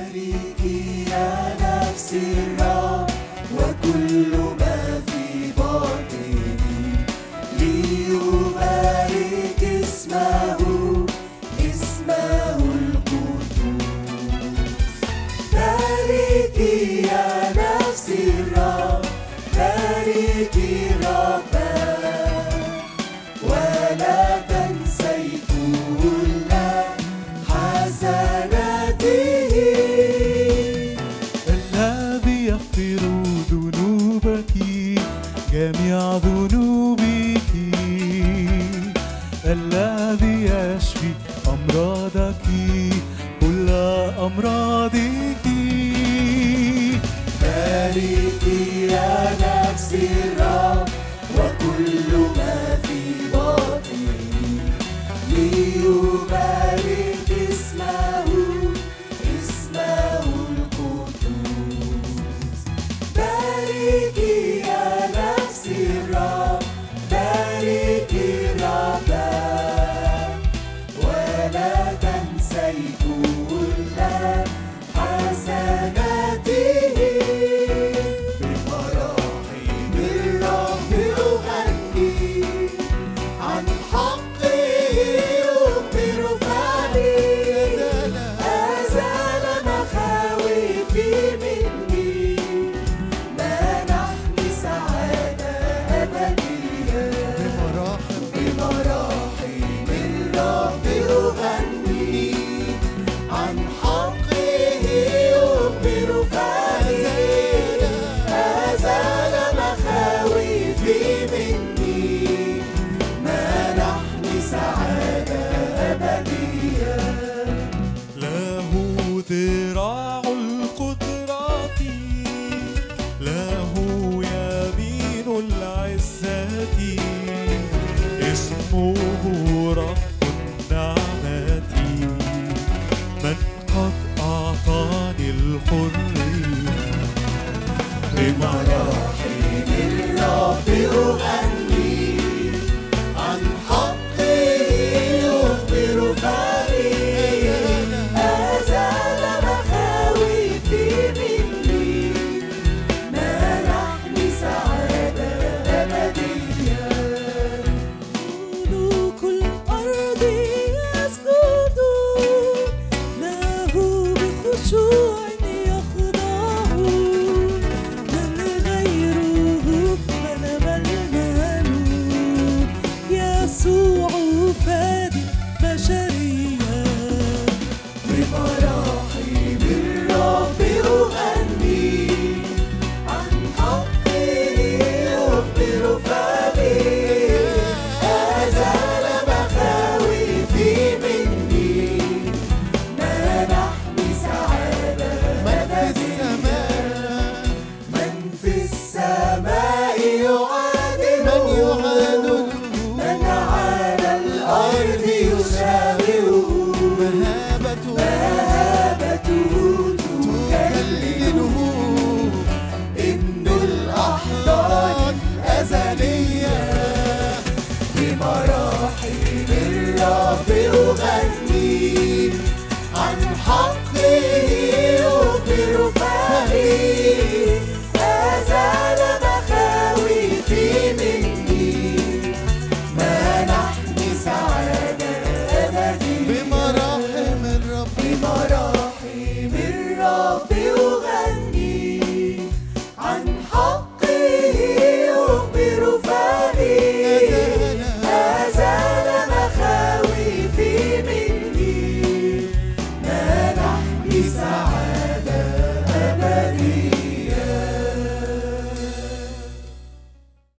باركي يا نفسي الرب وكل ما في باطني ليبارك اسمه القدوس. باركي يا نفسي الرب باركي ربا ولا تنسي كل حسناته الذي يغفر ذنوبك جميع ذنوبك الذي يشفي أمراضك كل أمراضك. باركي يا نفسي الرب وكل ما في باطني ليبارك اسمه القدوس. باركي يا نفسي الرب باركي ربا ولا تنسي كل حسناته. بمراحم الرب أغني عن حقه يخبر فمي أزال مخاوفي مني منحني سعادة أبدية. بمراحم الرب أغني عن حقه يخبر فمي أزال مخاوفي مني منحني سعادة أبدية. له ذراع القدرات له يمين العزة اسمه رب النعمة من قد أعطاني الحرية. بمراحم الرب أغني عن حقه يخبر فمي أزال مخاوفي مني منحني سعادة أبدية. ملوك الأرض يسجدون له بخشوع يخضعون من غيره فنبى الملوك يسوع فادي بشرية. بمراحم الرب أغني عن حقه يخبر فمي أزال مخاوفي مني منحني سعادة أبدية. من في السماء يعادله من على الأرض يشابهه مهابته تكلله ابن الأحضان الأزلية. بمراحم الرب أغني عن حقه يخبر فمي أزال مخاوفي مني منحني سعادة أبدية. بمراحم الرب أغني عن حقه